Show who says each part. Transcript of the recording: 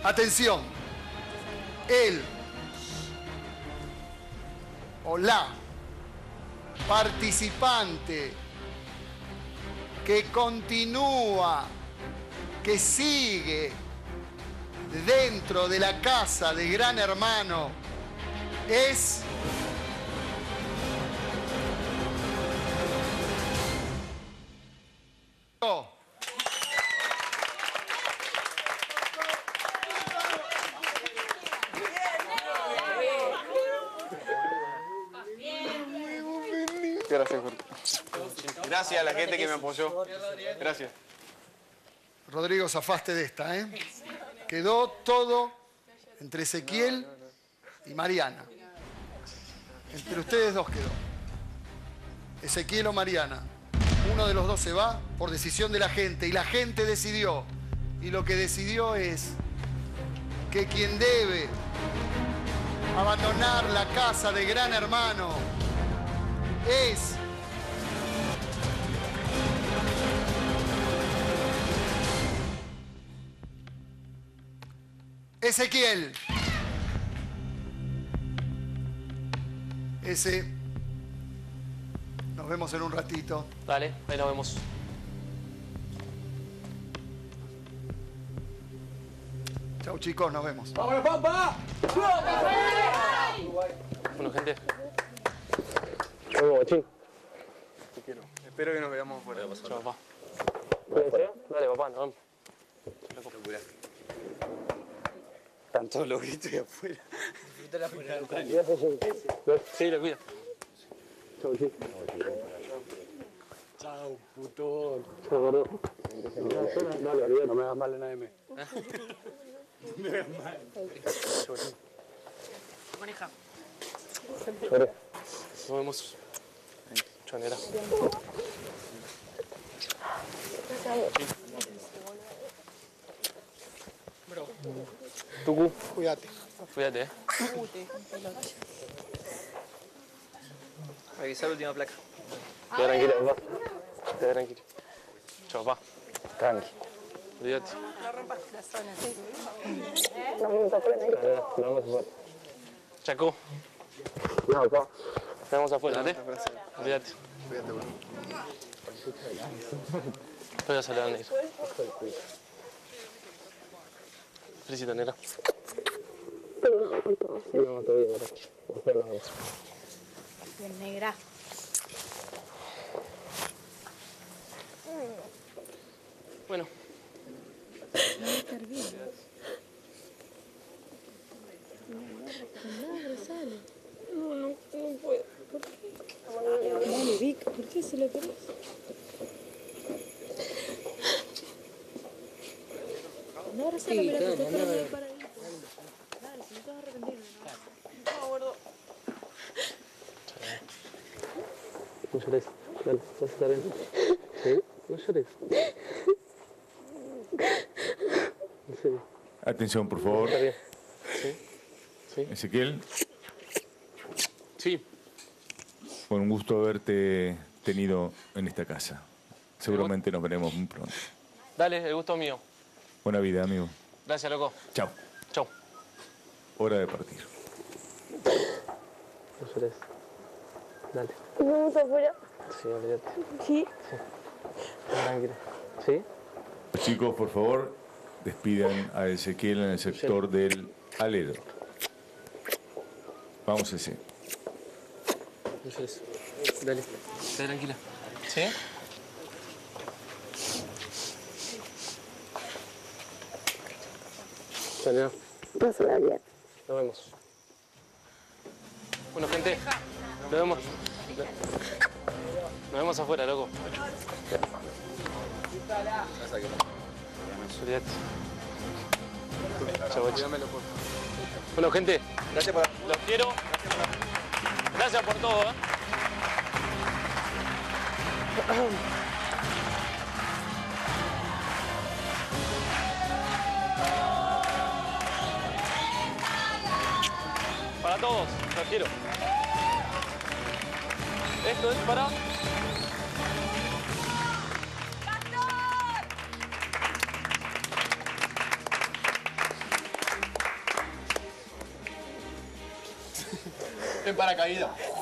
Speaker 1: Atención. El o la participante que continúa, que sigue dentro de la casa de Gran Hermano es...
Speaker 2: Gracias, Jorge. Gracias a la gente que me apoyó. Gracias.
Speaker 1: Rodrigo, zafaste de esta, ¿eh? Quedó todo entre Ezequiel y Mariana. Entre ustedes dos quedó. Ezequiel o Mariana. Uno de los dos se va por decisión de la gente. Y la gente decidió. Y lo que decidió es que quien debe abandonar la casa de Gran Hermano es... Ezequiel. Ese. Nos vemos en un ratito.
Speaker 3: Dale, ahí nos vemos.
Speaker 1: Chau, chicos, nos vemos.
Speaker 3: ¡Vámonos, papá! Bueno, gente.
Speaker 2: Vamos, Bochín. Te quiero. Espero que nos veamos afuera.
Speaker 3: Chao, papá. Dale, papá, nos vamos.
Speaker 2: Están todos los gritos de afuera.
Speaker 3: Sí, lo cuida.
Speaker 2: Chau, sí. Chau, putón. Chau, gordo. Dale, olvídate, no me hagas mal en AM. No me hagas mal.
Speaker 3: Maneja.
Speaker 2: Jorge.
Speaker 3: Nos vemos. Chonera.
Speaker 2: Tucu.
Speaker 1: Cuídate.
Speaker 3: Cuídate, Revisar la última placa.
Speaker 2: Queda tranquilo, papá.
Speaker 3: Queda tranquilo. Chao, papá.
Speaker 2: Tranqui.
Speaker 3: Olvídate.
Speaker 4: No rompas la zona, sí.
Speaker 2: No vamos afuera.
Speaker 3: Chaco.
Speaker 2: No, papá.
Speaker 3: Nos vemos afuera, ¿eh? Olvídate.
Speaker 1: Cuídate, bueno.
Speaker 3: Voy a salir a ir. Felicita, negra.
Speaker 2: No, todo bien, gracias.
Speaker 4: Bien, negra.
Speaker 3: Bueno.
Speaker 4: No va a estar bien. No, abrazale. No puedo. ¿Por qué? Dale, Vic, ¿por qué se lo querés? No, abrazale, sí, claro, que te esperando ahí paradito. Dale, si no te vas a arrepentir. No, gordo.
Speaker 3: No llores. Dale, vas a estar bien. ¿Sí? No llores. En serio.
Speaker 5: Atención, por favor.
Speaker 3: Está bien. ¿Sí? ¿Sí?
Speaker 5: Ezequiel,
Speaker 3: Sí.
Speaker 5: con un gusto haberte tenido en esta casa. Seguramente nos veremos muy pronto.
Speaker 3: Dale, el gusto es mío.
Speaker 5: Buena vida, amigo.
Speaker 3: Gracias, loco.
Speaker 5: Chao.
Speaker 3: Chau.
Speaker 5: Hora de partir.
Speaker 3: No llores. Dale.
Speaker 4: ¿Vamos afuera?
Speaker 3: Sí, olvídate.
Speaker 4: Sí.
Speaker 3: Tranquilo. ¿Sí?
Speaker 5: Chicos, por favor, despidan a Ezequiel en el sector del alero. Vamos, ese.
Speaker 3: No llores. Dale. Quédate tranquila. ¿Sí? Chao.
Speaker 4: Pásala bien.
Speaker 3: Nos vemos. Bueno, gente, nos vemos. Nos vemos afuera, loco. Olvídate. Chau, bocho. Bueno, gente,
Speaker 2: Gracias por...
Speaker 3: los quiero. Gracias por todo, Para todos, los quiero. Esto es para...
Speaker 2: En paracaídas.